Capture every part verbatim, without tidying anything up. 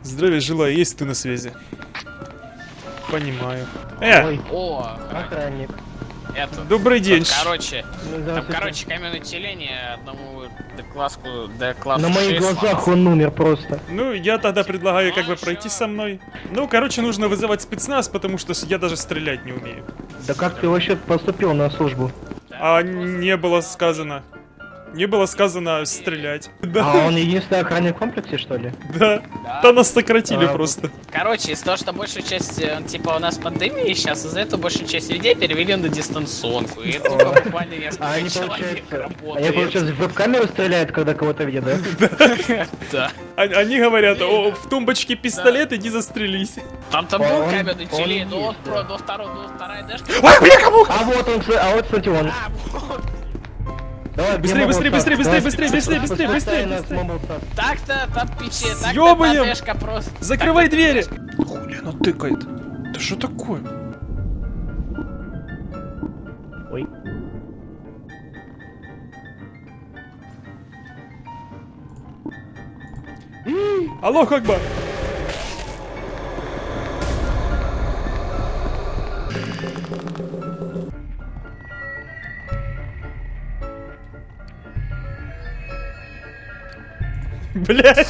Здравия желаю, есть ты на связи. Понимаю. Э! Ой. О, охранник. Это, добрый день. Тут, короче, там, короче, комьюнити линия одному Д-класску, Д-классу на моих глазах он умер просто. Ну, я тогда предлагаю как бы пройти со мной. Ну, короче, нужно вызывать спецназ, потому что я даже стрелять не умею. Да как ты вообще поступил на службу? А не было сказано. Не было сказано стрелять. Да. А он единственный охранник в комплексе, что ли? Да. Да, да нас сократили а, просто. Короче, из-за того, что большую часть, типа, у нас пандемия сейчас, из-за этого большую часть людей перевели на дистанционку. И это буквально несколько человек работает. Они, получается, в веб-камеру стреляют, когда кого-то видят, да? Да. Они говорят, о, в тумбочке пистолет, иди застрелись. Там-то был каменный телей, но вот вторая дэшка. Ой, бля, кому? А вот он, а вот, кстати, он. Давай, быстрее, быстрее, быстрее, быстрее, быстрее, быстрее, быстрее, быстрее, быстрее. Так-то, там печи, так-то дэшка просто. Закрывай двери. Хули, она тыкает. Да что такое? Ой. Алло, как бы. Блять!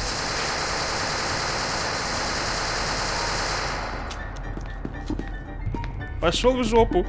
Пошел в жопу.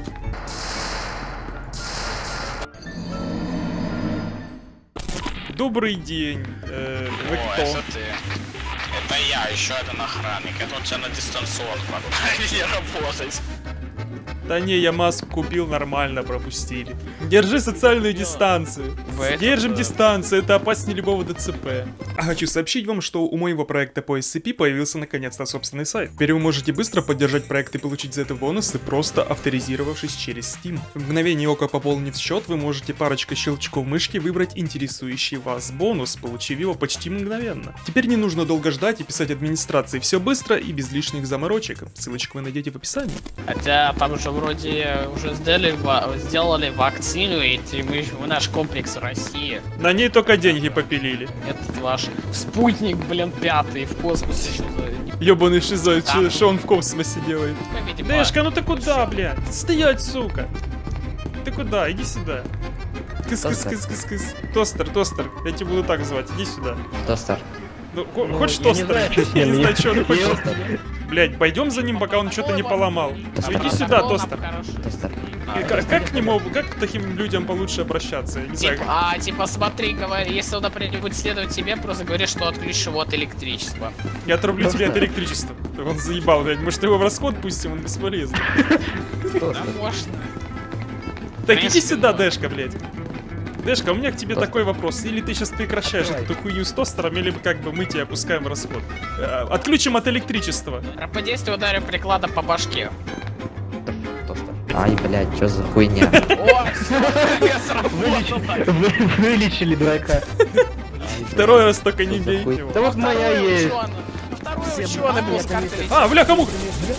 Добрый день. Э, вы О, кто? это ты. Это я, еще один охранник. Это он тебя на дистанционку отправили работать. Да не, я маску купил, нормально пропустили. Держи социальную дистанцию. Держим дистанцию, это опаснее любого ДЦП. А хочу сообщить вам, что у моего проекта по эс си пи появился наконец-то собственный сайт. Теперь вы можете быстро поддержать проект и получить за это бонусы, просто авторизировавшись через Steam. В мгновение ока, пополнив счет, вы можете парочкой щелчков мышки выбрать интересующий вас бонус, получив его почти мгновенно. Теперь не нужно долго ждать и писать администрации, все быстро и без лишних заморочек. Ссылочку вы найдете в описании. Хотя там же вроде уже сделали, сделали вакцину, и мы в наш комплекс в России. На ней только деньги попилили. Этот ваш спутник, блин, пятый в космосе. Ёбаный шизоид, что он в космосе делает? Видимо, Дэшка, ну ты куда, блядь? Стоять, сука! Ты куда? Иди сюда. Кыс-кыс-кыс-кыс-кыс. Тостер, тостер, я тебя буду так звать, иди сюда. Тостер. Ну, ну хочешь тостер? Я не знаю, что он хочет. Блять, пойдем за ним, пока он что-то не поломал. Иди сюда, тостер. Тостер. Как, как к нему, как к таким людям получше обращаться? Я не типа, знаю. а, типа, смотри, говори, если он, например, будет следовать тебе, просто говори, что отключишь его от электричества. Я отрублю тебе от электричества. Он заебал, блядь. Может, его в расход пустим, он бесполезный. Да можно. Так иди сюда, Дэшка, блядь. Дэшка, у меня к тебе такой вопрос. Или ты сейчас прекращаешь эту хуйню с тостером, или как бы мы тебя опускаем в расход. Отключим от электричества. По действию ударим прикладом по башке. Ай, блядь, что за хуйня? О, я сработал. Вылечили дурака. Второй раз только не бей. Да вот моя есть. Второй ученый был с карты. А, бля, кому?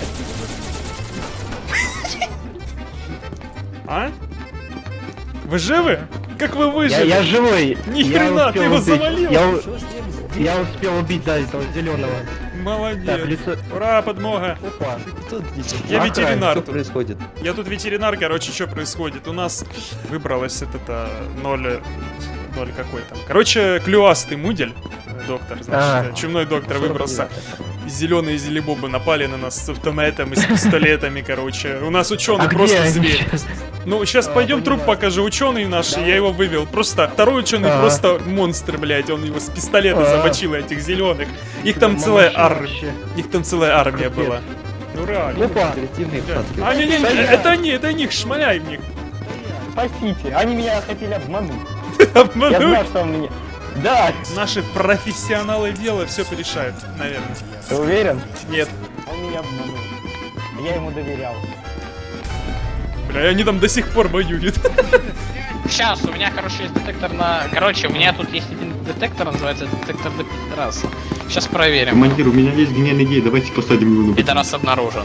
А? Вы живы? Как вы выжили? Я, я живой. Ни хрена, ты его убить. завалил. Я, я успел убить, да, этого зеленого. Молодец. Так, лицо... Ура, подмога. Опа. Я ветеринар. Что происходит? Я тут ветеринар, короче, что происходит? У нас выбралось это ноль... Ноль какой там. Короче, клюастый мудель. Доктор, значит, а, чумной доктор выбрался. Зеленые зелебобы напали на нас с автоматом и с пистолетами, короче. У нас ученый а просто зверь. Ну, сейчас а, пойдем труп покажу. Ученый наш, да. Я его вывел. Просто второй ученый а. просто монстр, блядь. Он его с пистолета а. замочил, этих зеленых. Их там целая армия. Их там целая армия была. Ну реально. Опа. А, не, не, не, это они, это них, шмаляй в них. Спасите, они меня хотели обмануть. Обмануть? Я знаю, что он меня... Да! Наши профессионалы дела все порешают, наверное. Ты уверен? Нет. Он меня обманул. Я ему доверял. Бля, они там до сих пор воюют. Сейчас, у меня, короче, есть детектор на... Короче, у меня тут есть один детектор, называется детектор до пидораса. Сейчас проверим. Командир, у меня есть гениальная идея, давайте посадим его на... Пидорас обнаружен.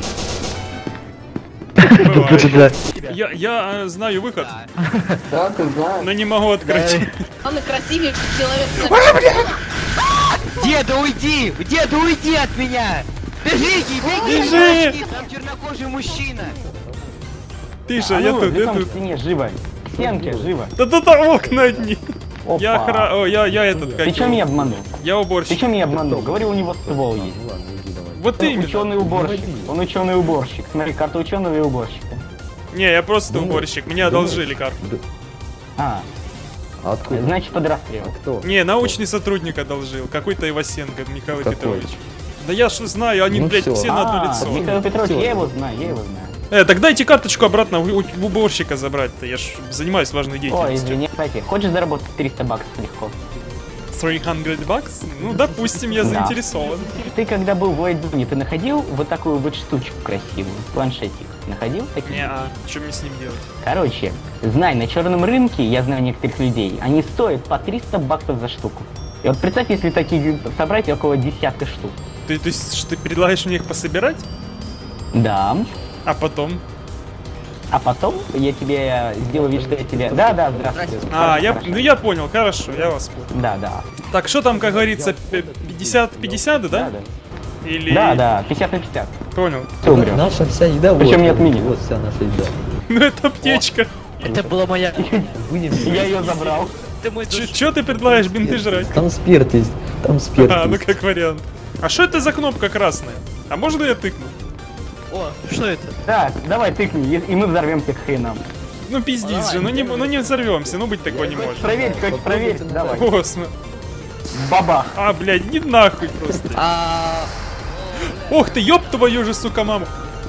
Я, я знаю выход. Да, ты знаешь. Но не могу открыть. Он красивейший человек. Деда, уйди! Деда, уйди от меня! Бежите, бегите! Бежи! Там чернокожий мужчина! Тише, А я ну, тут, я бегом тут. к стене, живо. К стенке, живо. Да тут окна одни. Опа. Я охра... О, я, я этот, как Ты чё его? меня обманул? Я Ты уборщик. чё меня обманул? Говорил, у него ствол есть. Вот Он именно. ученый уборщик. Он ученый уборщик. Смотри, карта ученого и уборщика. Не, я просто уборщик. Мне одолжили карту. А, А откуда? значит под расстрел. Кто? Не, научный сотрудник одолжил. Какой-то Ивасенко, Михаил Какой? Петрович. Да я что знаю, они, Ну блядь, всё. все на одно А, лицо. Михаил Петрович, Всё. я его знаю, я его знаю. Э, так дайте карточку обратно у, у уборщика забрать-то. Я ж занимаюсь важной Ой, деятельностью. извини, кстати, хочешь заработать триста баксов легко? триста бакс? Ну, допустим, я Да. заинтересован. Ты когда был в Уайдуне, ты находил вот такую вот штучку красивую? Планшетик. Находил такие? Не, а что мне с ним делать? Короче, знай, на черном рынке, я знаю некоторых людей, они стоят по триста баксов за штуку. И вот представь, если такие собрать около десятка штук. Ты, то есть, что, ты предлагаешь мне их пособирать? Да. А потом? А потом я тебе сделаю вид, что я тебе... Да, да, здравствуйте. А, я, Хорошо. ну я понял, хорошо, я вас понял. Да, да. Так, что там, как говорится, пятьдесят пятьдесят, да? Да, да. Или... Да, да, пятьдесят на пятьдесят. Понял. Ты умрешь. Наша вся еда Причем вот, не от меня. Вот вся наша еда. Ну это аптечка. Это была моя... Будем. Я ее забрал. Ты мой Ч- Чё ты предлагаешь бинты жрать? Там спирт есть. Там спирт А, ну есть. как вариант. А что это за кнопка красная? А можно я тыкну? О, что это? Так, давай тыкни, и и мы взорвем тебя к хренам. Ну пиздец же, ну не, ну не взорвемся, ну быть такого не Хочешь может. проверить, хочешь проверить? Давай. О, см- Бабах. А, блядь, не нахуй просто. А... Ох ты, ёб твою же, сука, маму.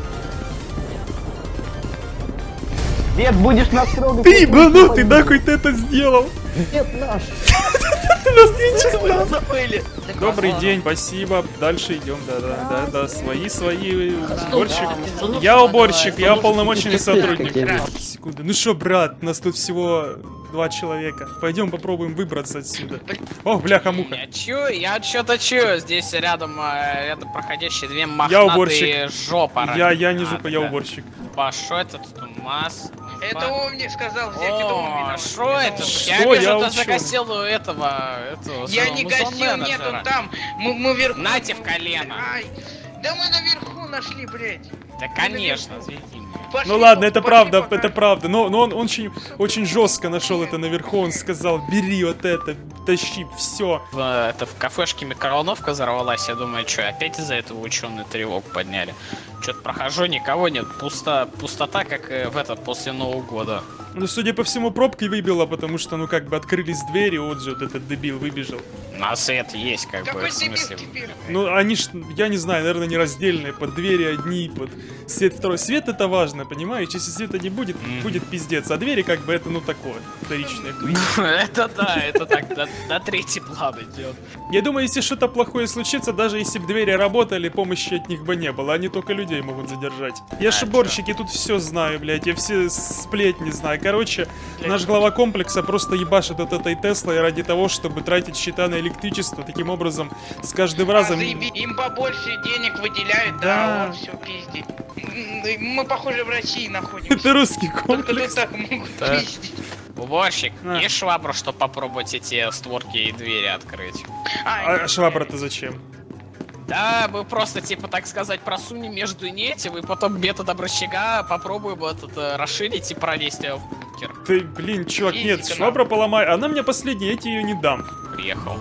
Дед, будешь нас трогать? Ты я ебанутый, буду нахуй ты это сделал? Нет, наш. Ты нас не честно. Забыли. Добрый день, спасибо. Дальше идем, да, да, да, да, свои, свои, уборщик. Я уборщик, я полномоченный сотрудник. Секунду. Ну что, брат, нас тут всего два человека. Пойдем попробуем выбраться отсюда. Ох, бляха-муха. Я чую, я что-то чую. Здесь рядом, э, рядом проходящие две Я уборщик. мохнатые жопа. Я, я не А, жопа, я да. уборщик. Па, шо это тут у нас? Это он мне сказал взять, это он О, виноват. шо это? Что? Я вижу, Я ты учёный. загасил у этого, этого Я своего не гасил, нет, музон-менеджера. он там. Мы, мы вверху. Нате в колено. Ай, да мы наверху нашли, блядь. Да конечно, зведи. Пошли, Ну ладно, это пошли правда, пока. это правда. Но, но он очень, очень жестко нашел это наверху. Он сказал, бери вот это, тащи, все. Это в кафешке микроволновка взорвалась. Я думаю, что опять из-за этого ученые тревогу подняли. Что-то прохожу, никого нет. Пусто, пустота, как э, в этот после Нового года. Ну, судя по всему, пробкой выбило, потому что, ну, как бы открылись двери, вот же вот этот дебил выбежал. На свет есть, как бы, Какой в дебил смысле. теперь? Ну, они ж, я не знаю, наверное, не раздельные, под двери одни, под свет второй. Свет это важно, понимаешь? Если света не будет, Мгм. будет пиздец. А двери, как бы, это, ну, такое, вторичное. хуйня. Это да, это так, до- на третий план идет. Я думаю, если что-то плохое случится, даже если бы двери работали, помощи от них бы не было. Они только людей могут задержать. Я ж А, уборщик, я тут все знаю, блядь, я все сплетни знаю. Короче, наш глава комплекса просто ебашит от этой Теслы ради того, чтобы тратить счета на электричество. Таким образом, с каждым А, разом... заеби- им побольше денег выделяют, Да. да, вот все пиздить. М, Мы, похоже, в России находимся. Это русский Только тут комплекс. так могут Да. пиздить. Уборщик, А. есть швабру, чтобы попробовать эти створки и двери открыть? А, А швабра-то зачем? Да, мы просто, типа, так сказать, просунем между нитем, и потом методом рычага попробуем этот э, расширить и пролезть э, в бункер. Ты, блин, чувак, нет, Физика, швабра поломай. Она мне последняя, я тебе ее не дам. Приехал.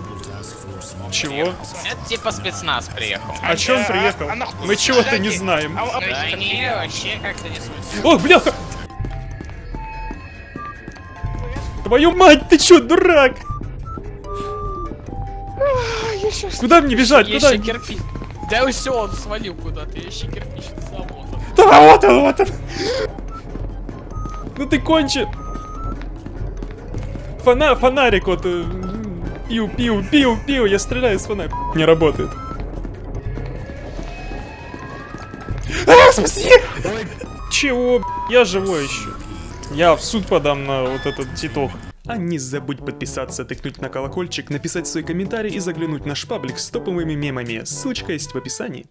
Чего? Это типа спецназ приехал. А чё он а- приехал? а нахуй? Мы чего-то не Кстати, знаем. а- а- Да не, вообще как-то не смысл. Ох, бляха! Твою мать, ты чё, дурак? Куда мне бежать? Куда? Еще кирпич. Да все, он свалил куда-то, еще кирпичный завод. Да, вот он, вот он. Ну ты кончи. Фона фонарик вот. э, Пиу, пиу, пиу, пиу. Я стреляю с фонарика. Не работает. А, спаси! Чего? Я живой еще. Я в суд подам на вот этот титок. А не забудь подписаться, тыкнуть на колокольчик, написать свой комментарий и заглянуть в наш паблик с топовыми мемами. Ссылочка есть в описании.